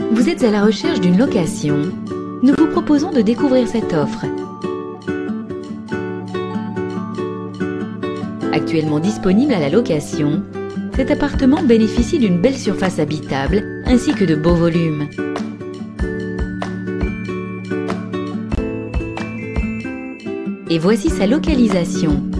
Vous êtes à la recherche d'une location? Nous vous proposons de découvrir cette offre. Actuellement disponible à la location, cet appartement bénéficie d'une belle surface habitable ainsi que de beaux volumes. Et voici sa localisation.